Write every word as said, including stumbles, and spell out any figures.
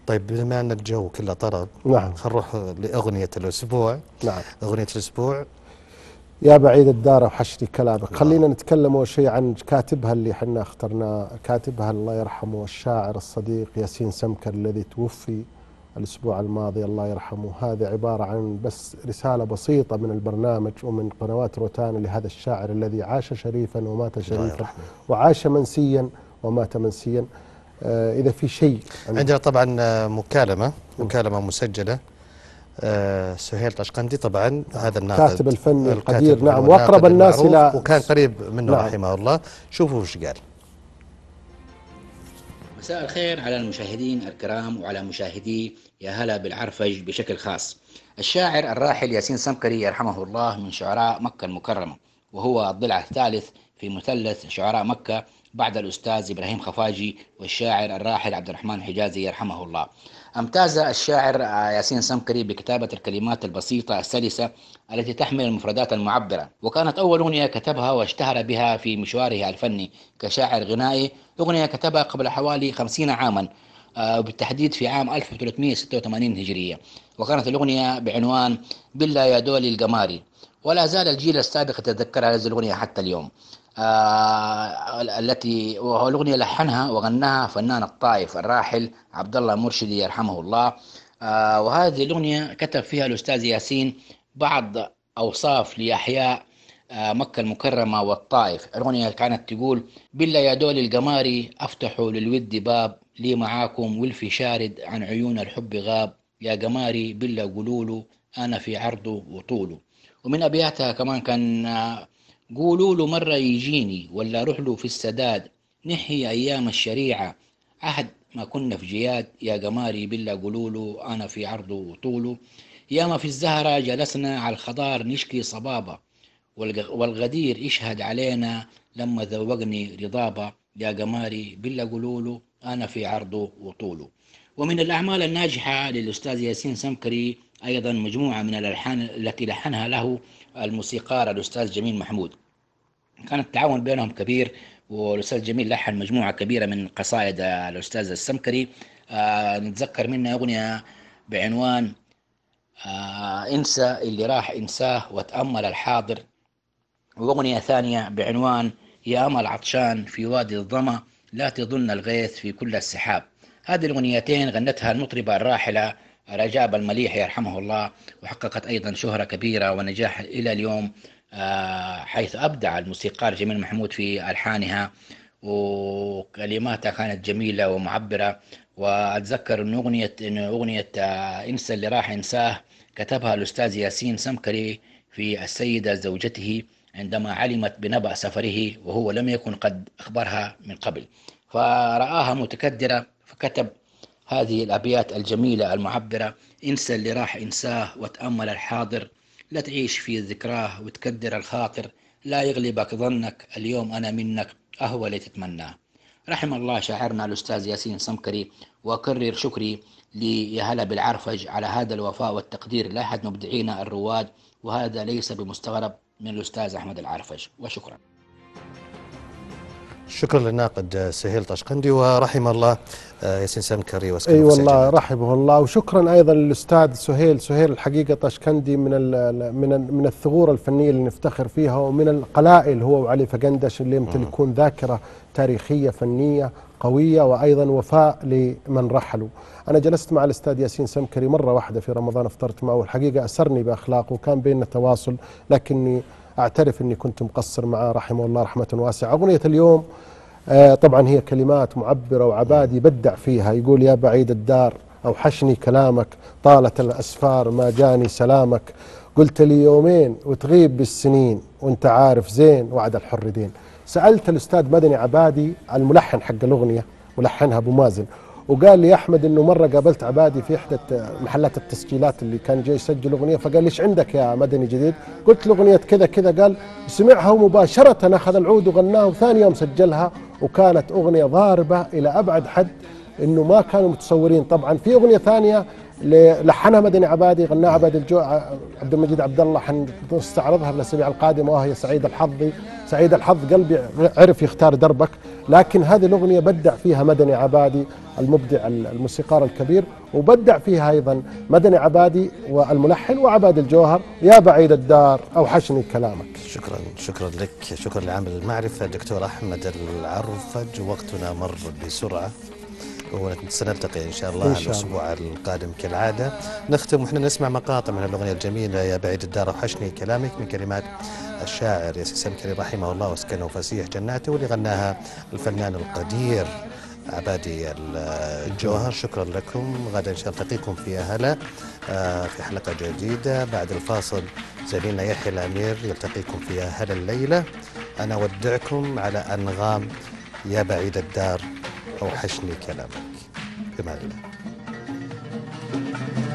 طيب بما أن الجو كله طرب، نعم، خلينا نروح لأغنية الأسبوع. نعم. أغنية الأسبوع. يا بعيد الدار وحشني كلامك. الله. خلينا نتكلم أول شيء عن كاتبها اللي حنا اخترناه، كاتبها الله يرحمه الشاعر الصديق ياسين سمكر الذي توفي الأسبوع الماضي الله يرحمه. هذا عبارة عن بس رسالة بسيطة من البرنامج ومن قنوات روتانا لهذا الشاعر الذي عاش شريفا ومات شريفا، وعاش منسيا ومات منسيا. آه إذا في شيء عندنا طبعا مكالمة مكالمة مسجلة. آه سهيل طشقندي طبعا هذا الناقد كاتب الفني الكاتب القدير، نعم، وأقرب الناس إلى، وكان قريب منه نعم. رحمه الله. شوفوا وش قال. مساء الخير على المشاهدين الكرام وعلى مشاهدي يا هلا بالعرفج بشكل خاص. الشاعر الراحل ياسين سمكري يرحمه الله من شعراء مكة المكرمة، وهو الضلع الثالث في مثلث شعراء مكة بعد الأستاذ إبراهيم خفاجي والشاعر الراحل عبد الرحمن حجازي يرحمه الله. امتاز الشاعر ياسين سمكري بكتابة الكلمات البسيطة السلسة التي تحمل المفردات المعبرة، وكانت أول أغنية كتبها واشتهر بها في مشواره الفني كشاعر غنائي أغنية كتبها قبل حوالي خمسين عاما، بالتحديد في عام ألف وثلاثمئة وستة وثمانين هجرية، وكانت الأغنية بعنوان بالله يا دولي القماري، ولا زال الجيل السابق يتذكر هذه الأغنية حتى اليوم. آه التي والأغنية لحنها وغناها فنان الطائف الراحل عبد الله مرشدي يرحمه الله. آه وهذه الأغنية كتب فيها الأستاذ ياسين بعض أوصاف لأحياء آه مكة المكرمة والطائف. الأغنية كانت تقول: بالله يا دول القماري أفتحوا للود باب، لي معاكم والفي شارد عن عيون الحب غاب، يا قماري بالله قولوله أنا في عرضه وطوله. ومن أبياتها كمان كان آه قولوا له مرة يجيني ولا روح له في السداد، نحي أيام الشريعة عهد ما كنا في جياد، يا قماري بالله قولوا له أنا في عرضه وطوله. ياما في الزهرة جلسنا على الخضار نشكي صبابة، والغدير يشهد علينا لما ذوقني رضابة، يا قماري بالله قولوا له أنا في عرضه وطوله. ومن الأعمال الناجحة للأستاذ ياسين سمكري أيضا مجموعة من الألحان التي لحنها له الموسيقار الأستاذ جميل محمود، كان التعاون بينهم كبير، والأستاذ جميل لحن مجموعة كبيرة من قصائد الأستاذ السمكري. آه نتذكر منها أغنية بعنوان آه انسى اللي راح انساه وتأمل الحاضر، وأغنية ثانية بعنوان يا أمل عطشان في وادي الظما لا تظن الغيث في كل السحاب. هذه الأغنيتين غنتها المطربة الراحلة رجاء المليح يرحمه الله، وحققت أيضا شهرة كبيرة ونجاح إلى اليوم، حيث أبدع الموسيقار جميل محمود في ألحانها، وكلماتها كانت جميلة ومعبرة. وأتذكر أن أغنية إن أغنية انسى اللي راح انساه كتبها الأستاذ ياسين سمكري في السيدة زوجته عندما علمت بنبأ سفره وهو لم يكن قد أخبرها من قبل، فرآها متكدرة فكتب هذه الأبيات الجميلة المعبرة: انسى اللي راح انساه وتأمل الحاضر، لا تعيش في ذكراه وتكدر الخاطر، لا يغلبك ظنك اليوم أنا منك أهوى لتتمناه. رحم الله شاعرنا الأستاذ ياسين سمكري، وأكرر شكري لي هلا بالعرفج على هذا الوفاء والتقدير لأحد مبدعينا الرواد، وهذا ليس بمستغرب من الأستاذ أحمد العرفج، وشكرا. شكرا للناقد سهيل طشقندي، ورحم الله ياسين سمكري واسكنه اي في والله السجن. رحمه الله. وشكرا ايضا للاستاذ سهيل. سهيل الحقيقه طشقندي من من من الثغور الفنيه اللي نفتخر فيها، ومن القلائل هو وعلي فقندش اللي يمتلكون ذاكره تاريخيه فنيه قويه، وايضا وفاء لمن رحلوا. انا جلست مع الاستاذ ياسين سمكري مره واحده في رمضان، افطرت معه، والحقيقه اسرني باخلاقه وكان بيننا تواصل، لكني اعترف اني كنت مقصر معه رحمه الله رحمه واسعه. اغنيه اليوم آه طبعا هي كلمات معبرة، وعبادي يبدع فيها، يقول: يا بعيد الدار أوحشني كلامك، طالت الأسفار ما جاني سلامك، قلت لي يومين وتغيب بالسنين وانت عارف زين وعد الحر دين. سألت الأستاذ مدني عبادي الملحن حق الأغنية، ملحنها أبو مازن، وقال لي أحمد إنه مرة قابلت عبادي في إحدى محلات التسجيلات اللي كان جاي يسجل أغنية، فقال ليش عندك يا مدني جديد؟ قلت له أغنية كذا كذا، قال سمعها ومباشرة أخذ العود وغناها، وثاني يوم سجلها، وكانت أغنية ضاربة إلى أبعد حد إنه ما كانوا متصورين. طبعا في أغنية ثانية لحنها مدني عبادي، غناها عباد الجو عبد المجيد عبد الله، حنستعرضها بالأسابيع القادمة، وهي سعيد الحظ. سعيد الحظ قلبي عرف يختار دربك. لكن هذه الأغنية بدع فيها مدني عبادي المبدع الموسيقار الكبير، وبدع فيها أيضا مدني عبادي والملحن وعباد الجوهر. يا بعيد الدار أوحشني كلامك. شكرا شكرا لك، شكرا لعامل المعرفة دكتور أحمد العرفج. وقتنا مر بسرعة وسنلتقي إن شاء الله, إن شاء الله الأسبوع القادم كالعادة. نختم وإحنا نسمع مقاطع من الأغنية الجميلة يا بعيد الدار أوحشني كلامك من كلمات الشاعر ياسين سمكري رحمه الله وسكنه فسيح جناته، واللي غناها الفنان القدير عبادي الجوهر. شكرا لكم. غدا إن شاء الله نلتقيكم في هلا في حلقة جديدة. بعد الفاصل زميلنا يحيى الأمير يلتقيكم في هلا الليلة. أنا أودعكم على أنغام يا بعيد الدار أوحشني كلامك. في أمان الله.